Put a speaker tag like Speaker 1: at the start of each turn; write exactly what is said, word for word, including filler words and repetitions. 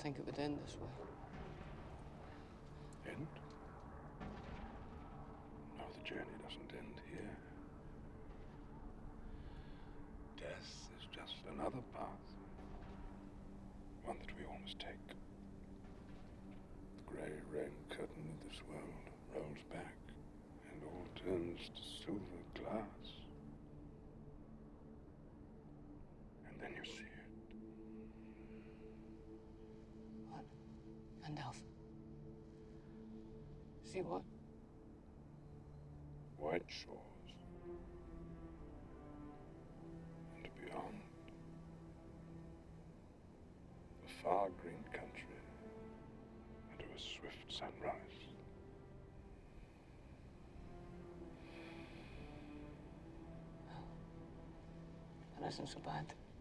Speaker 1: think it would end this way.
Speaker 2: End? No, the journey doesn't end here. Death is just another path. One that we all must take. The grey rain curtain of this world rolls back, and all turns to silver glass. And then you see it.
Speaker 1: What? Gandalf. See what?
Speaker 2: White shores. And beyond. A far green country. Under a swift sunrise.
Speaker 1: Oh. That isn't so bad.